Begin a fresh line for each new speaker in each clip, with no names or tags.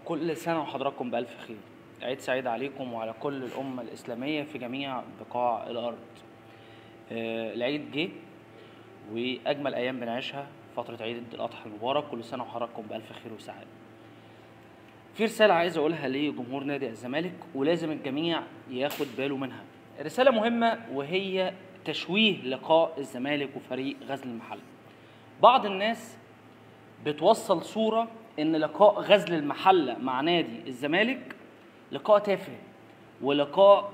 كل سنة وحضراتكم بألف خير. عيد سعيد عليكم وعلى كل الأمة الإسلامية في جميع بقاع الأرض. العيد جه وأجمل أيام بنعيشها فترة عيد الأضحى المبارك. كل سنة وحضراتكم بألف خير وسعادة. في رسالة عايز أقولها لجمهور نادي الزمالك ولازم الجميع ياخد باله منها. رسالة مهمة وهي تشويه لقاء الزمالك وفريق غزل المحلة. بعض الناس بتوصل صورة إن لقاء غزل المحلة مع نادي الزمالك لقاء تافه ولقاء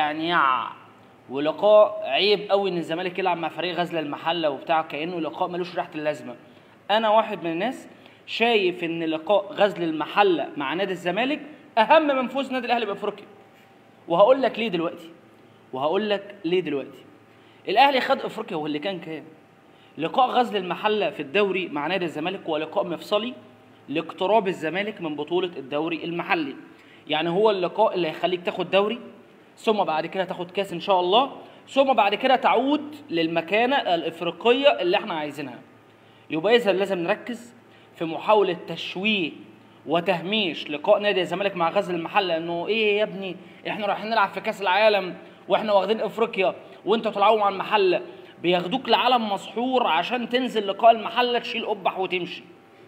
ولقاء عيب قوي إن الزمالك يلعب مع فريق غزل المحلة وبتاع، كأنه لقاء ملوش ريحة اللازمة. أنا واحد من الناس شايف إن لقاء غزل المحلة مع نادي الزمالك أهم من فوز نادي الأهلي بأفريقيا. وهقول لك ليه دلوقتي. الأهلي خد أفريقيا واللي كان لقاء غزل المحلة في الدوري مع نادي الزمالك هو لقاء مفصلي لاقتراب الزمالك من بطولة الدوري المحلي. يعني هو اللقاء اللي هيخليك تاخد دوري، ثم بعد كده تاخد كاس إن شاء الله، ثم بعد كده تعود للمكانة الإفريقية اللي احنا عايزينها. يبقى إذا لازم نركز في محاولة تشويه وتهميش لقاء نادي الزمالك مع غزل المحلة، إنه إيه يا ابني إحنا رايحين نلعب في كاس العالم وإحنا واخدين إفريقيا وأنتوا تلعبوا مع المحلة. بياخدوك لعالم مسحور عشان تنزل لقاء المحلة تشيل قبح وتمشي.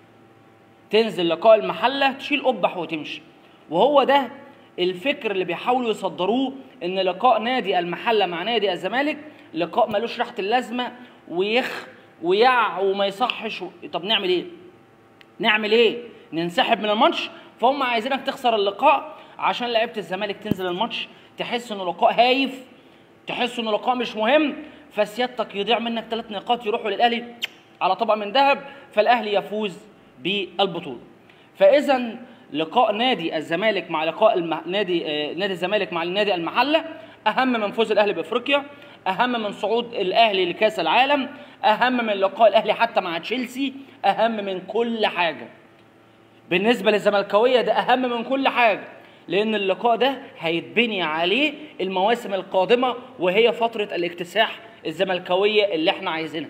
وهو ده الفكر اللي بيحاولوا يصدروه، ان لقاء نادي المحلة مع نادي الزمالك لقاء ملوش ريحة اللازمة ويع وما يصحش. طب نعمل ايه؟ ننسحب من الماتش؟ فهم عايزينك تخسر اللقاء عشان لعيبة الزمالك تنزل الماتش تحس انه لقاء هايف، تحس انه لقاء مش مهم، فسيادتك يضيع منك 3 نقاط يروحوا للأهلي على طبق من ذهب، فالأهلي يفوز بالبطولة. فإذا لقاء نادي الزمالك مع لقاء نادي الزمالك مع نادي المحلة أهم من فوز الأهلي بأفريقيا، أهم من صعود الأهلي لكأس العالم، أهم من لقاء الأهلي حتى مع تشيلسي، أهم من كل حاجة. بالنسبة للزملكاوية ده أهم من كل حاجة، لأن اللقاء ده هيتبني عليه المواسم القادمة، وهي فترة الاكتساح الزملكاوية اللي احنا عايزينها.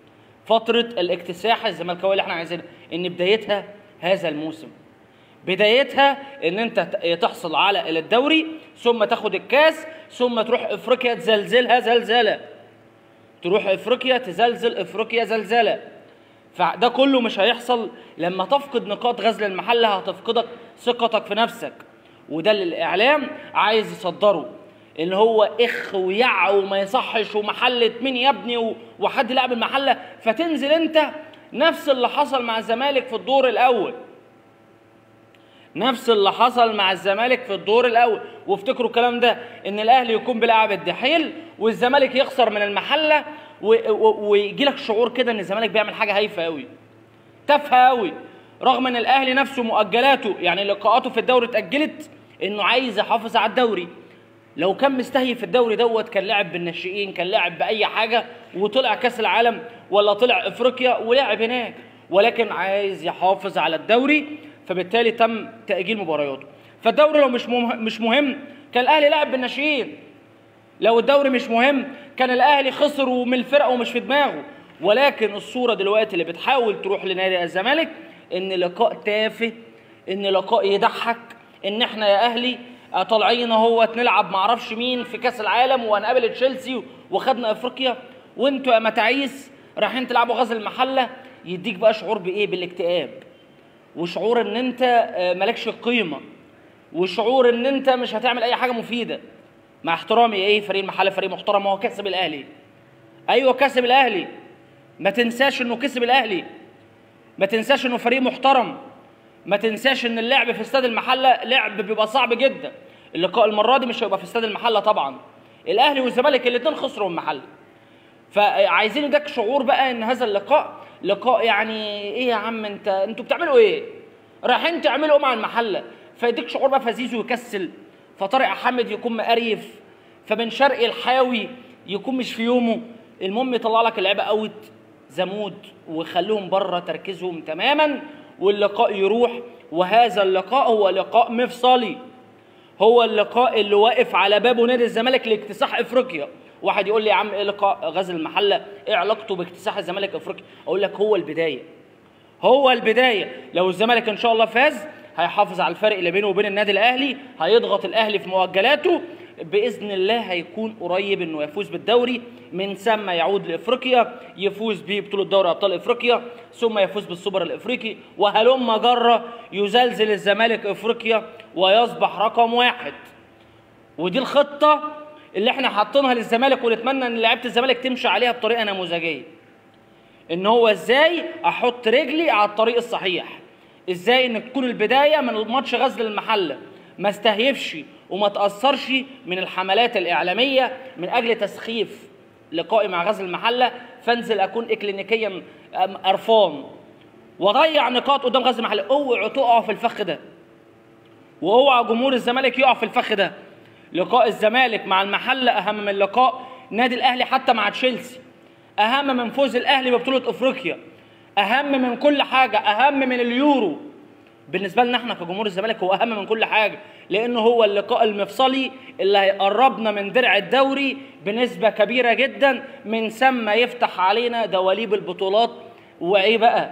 إن بدايتها هذا الموسم، بدايتها إن أنت تحصل على الدوري، ثم تاخد الكاس، ثم تروح إفريقيا تزلزلها زلزلة، تزلزل إفريقيا زلزلة. فده كله مش هيحصل. لما تفقد نقاط غزل المحلة هتفقدك ثقتك في نفسك، وده اللي الإعلام عايز يصدره، إن هو ويع وما يصحش ومحلة مين يا ابني وحد لعب المحلة، فتنزل أنت. نفس اللي حصل مع الزمالك في الدور الأول، وافتكروا الكلام ده، إن الأهلي يكون بيلعب الدحيل والزمالك يخسر من المحلة، ويجي لك شعور كده إن الزمالك بيعمل حاجة هايفة أوي، تافهة أوي، رغم إن الأهلي نفسه مؤجلاته، يعني لقاءاته في الدوري اتأجلت، إنه عايز يحافظ على الدوري. لو كان مستهي في الدوري دوت كان لعب بالناشئين، كان لعب بأي حاجة وطلع كأس العالم ولا طلع إفريقيا ولعب هناك، ولكن عايز يحافظ على الدوري، فبالتالي تم تأجيل مبارياته. فالدوري لو مش مهم كان الأهلي لعب بالناشئين. لو الدوري مش مهم كان الأهلي خسر ومن الفرقة ومش في دماغه. ولكن الصورة دلوقتي اللي بتحاول تروح لنادي الزمالك إن لقاء تافه، إن لقاء يضحك، إن إحنا يا أهلي طالعين اهوت نلعب معرفش مين في كاس العالم وهنقابل تشيلسي وخدنا افريقيا، وانتوا يا متاعيس رايحين تلعبوا غزل المحله. يديك بقى شعور بايه؟ بالاكتئاب، وشعور ان انت مالكش قيمه، وشعور ان انت مش هتعمل اي حاجه مفيده. مع احترامي فريق المحله فريق محترم، هو كسب الاهلي. ايوه كسب الاهلي، ما تنساش انه كسب الاهلي، ما تنساش انه فريق محترم، ما تنساش ان اللعب في استاد المحله لعب بيبقى صعب جدا. اللقاء المره دي مش هيبقى في استاد المحله طبعا، الاهلي والزمالك الاثنين خسروا المحله. فعايزين يدك شعور بقى ان هذا لقاء يعني ايه يا عم، انتوا بتعملوا ايه؟ رايحين تعملوا مع المحله. فيديك شعور بقى فزيزو يكسل، فطارق حامد يكون مقريف، فبن شرقي الحاوي يكون مش في يومه. المهم يطلع لك اللعيبه اوت زمود ويخليهم بره تركيزهم تماما، واللقاء يروح. وهذا اللقاء هو لقاء مفصلي، هو اللقاء اللي واقف على بابه نادي الزمالك لاكتساح افريقيا. واحد يقول لي يا عم ايه لقاء غزل المحله؟ ايه علاقته باكتساح الزمالك افريقيا؟ اقول لك هو البدايه. لو الزمالك ان شاء الله فاز هيحافظ على الفرق اللي بينه وبين النادي الاهلي، هيضغط الاهلي في مؤجلاته، باذن الله هيكون قريب انه يفوز بالدوري، من ثم يعود لافريقيا يفوز ببطوله دوري ابطال افريقيا، ثم يفوز بالسوبر الافريقي، وهلم جره يزلزل الزمالك افريقيا ويصبح رقم 1. ودي الخطه اللي احنا حاطينها للزمالك، ونتمنى ان لعيبه الزمالك تمشي عليها بطريقه نموذجيه. ان هو ازاي احط رجلي على الطريق الصحيح، ازاي ان تكون البدايه من ماتش غزل المحله ما استهيفش وما تاثرش من الحملات الاعلاميه من اجل تسخيف لقائي مع غزل المحله، فانزل اكون اكلينيكيا قرفان واضيع نقاط قدام غزل المحله. اوعوا تقعوا في الفخ ده، واوعى جمهور الزمالك يقع في الفخ ده. لقاء الزمالك مع المحله اهم من لقاء نادي الاهلي حتى مع تشيلسي، اهم من فوز الاهلي ببطوله افريقيا، اهم من كل حاجه، اهم من اليورو. بالنسبه لنا احنا كجمهور الزمالك هو اهم من كل حاجه، لانه هو اللقاء المفصلي اللي هيقربنا من درع الدوري بنسبه كبيره جدا، من ثم يفتح علينا دواليب البطولات. وايه بقى؟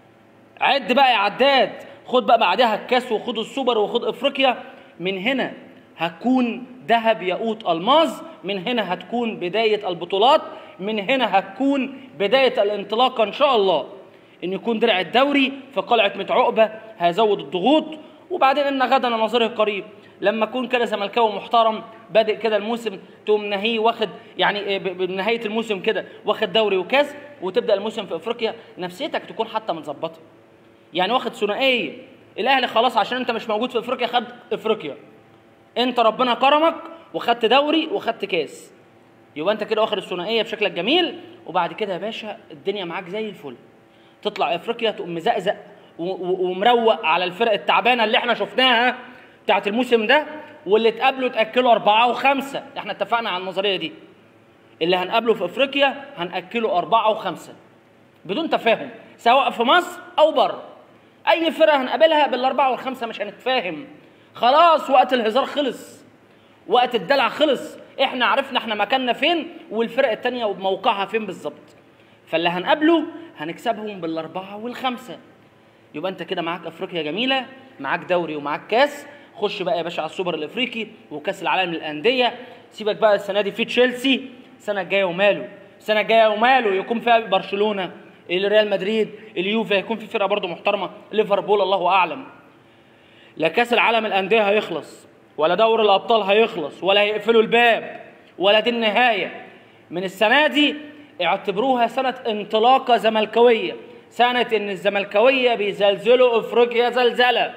عد بقى يا عداد، خد بقى بعدها الكاس وخد السوبر وخد افريقيا. من هنا هتكون ذهب ياقوت الماظ، من هنا هتكون بدايه البطولات، من هنا هتكون بدايه الانطلاقه ان شاء الله. ان يكون درع الدوري في قلعه متعقبه هيزود الضغوط، وبعدين ان غدا نظره قريب. لما اكون كده زملكاوي محترم بادئ كده الموسم، تقوم نهيه واخد يعني بنهايه الموسم كده واخد دوري وكاس، وتبدا الموسم في افريقيا نفسيتك تكون حتى متظبطه. يعني واخد ثنائيه، الاهلي خلاص عشان انت مش موجود في افريقيا خد افريقيا، انت ربنا كرمك وخدت دوري وخدت كاس، يبقى انت كده واخد الثنائيه بشكلك جميل. وبعد كده يا باشا الدنيا معاك زي الفل، تطلع افريقيا تقوم مزقزق ومروق على الفرق التعبانه اللي احنا شفناها بتاعت الموسم ده، واللي تقابله تاكله 4 و5. احنا اتفقنا على النظريه دي، اللي هنقابله في افريقيا هناكله 4 و5 بدون تفاهم، سواء في مصر او بره. اي فرقه هنقابلها بال4 وال5 مش هنتفاهم. خلاص وقت الهزار خلص، وقت الدلع خلص، احنا عرفنا احنا مكاننا فين والفرق التانيه وموقعها فين بالظبط. فاللي هنقابله هنكسبهم بال4 وال5. يبقى انت كده معاك افريقيا جميله، معاك دوري ومعاك كاس. خش بقى يا باشا على السوبر الافريقي وكاس العالم للانديه. سيبك بقى السنه دي في تشيلسي، السنه الجايه وماله، السنه الجايه وماله يكون فيها برشلونه، الريال مدريد، اليوفي، هيكون في فرقه برضه محترمه، ليفربول الله اعلم. لا كاس العالم للانديه هيخلص، ولا دوري الابطال هيخلص، ولا هيقفلوا الباب، ولا دي النهايه. من السنه دي اعتبروها سنه انطلاقه زملكاويه، سنه ان الزملكاويه بيزلزلوا افريقيا زلزله،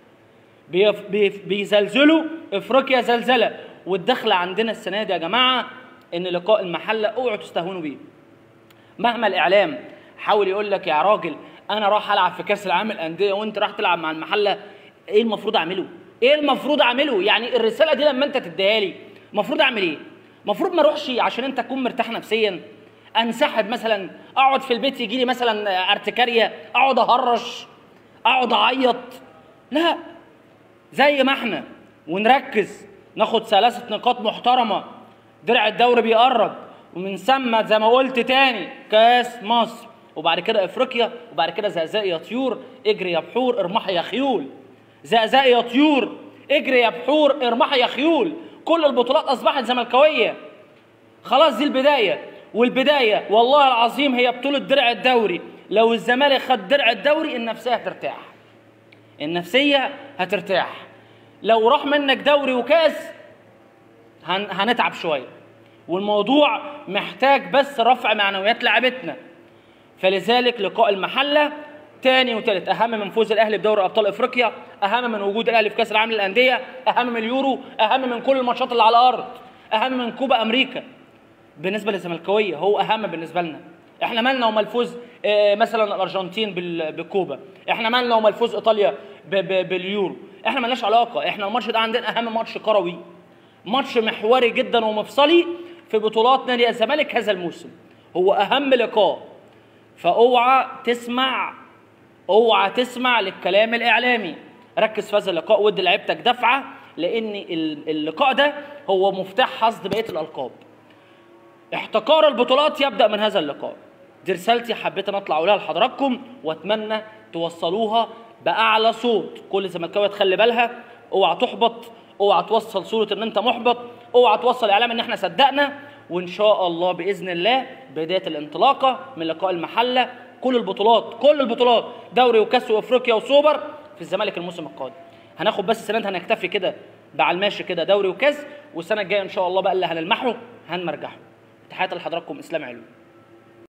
بيزلزلوا افريقيا زلزله. والدخله عندنا السنه دي يا جماعه ان لقاء المحله اوعوا تستهونوا بيه. مهما الاعلام حاول يقول لك يا راجل انا راح العب في كاس العالم للانديه وانت راح تلعب مع المحله، ايه المفروض اعمله؟ ايه المفروض اعمله؟ يعني الرساله دي لما انت تديها لي المفروض اعمل ايه؟ المفروض ما اروحش عشان انت تكون مرتاح نفسيا، انسحب مثلا، اقعد في البيت يجي لي مثلا ارتكاريه، اقعد اهرش، اقعد اعيط؟ لا، زي ما احنا ونركز، ناخد 3 نقاط محترمه، درع الدوري بيقرب، ومن ثم زي ما قلت تاني كاس مصر، وبعد كده افريقيا، وبعد كده زقزاق يا طيور اجري يا بحور ارمحي يا خيول، زقزاق يا طيور اجري يا بحور ارمحي يا خيول. كل البطولات اصبحت زملكاويه. خلاص دي البدايه، والبدايه والله العظيم هي بطوله درع الدوري. لو الزمالك خد درع الدوري النفسيه هترتاح، النفسيه هترتاح. لو راح منك دوري وكاس هنتعب شويه، والموضوع محتاج بس رفع معنويات لاعبتنا. فلذلك لقاء المحله تاني وتالت اهم من فوز الاهلي بدوري ابطال افريقيا، اهم من وجود الاهلي في كاس العالم للانديه، اهم من اليورو، اهم من كل الماتشات اللي على الارض، اهم من كوبا امريكا. بالنسبه للزملكاويه هو اهم بالنسبه لنا. احنا مالنا ومال فوز مثلا الارجنتين بالكوبا، احنا مالنا ومال فوز ايطاليا باليورو، احنا مالناش علاقه. احنا الماتش ده عندنا اهم ماتش كروي، ماتش محوري جدا ومفصلي في بطولات نادي الزمالك هذا الموسم، هو اهم لقاء. فاوعى تسمع للكلام الاعلامي، ركز في هذا اللقاء وادي لعيبتك دفعه، لان اللقاء ده هو مفتاح حصد بقيه الالقاب. احتكار البطولات يبدا من هذا اللقاء. دي رسالتي حبيت ان اطلع اقولها لحضراتكم، واتمنى توصلوها باعلى صوت. كل زملكاويه تخلي بالها، اوعى تحبط، اوعى توصل صوره ان انت محبط، اوعى توصل اعلام ان احنا صدقنا. وان شاء الله باذن الله بدايه الانطلاقه من لقاء المحله، كل البطولات دوري وكاس وافريقيا وسوبر في الزمالك الموسم القادم. هناخد بس السنه دي هنكتفي كده بعد الماشي كده دوري وكاس، والسنه الجايه ان شاء الله بقى اللي هنلمحه هنمرجحه. تحياتي لحضراتكم، اسلام علوي.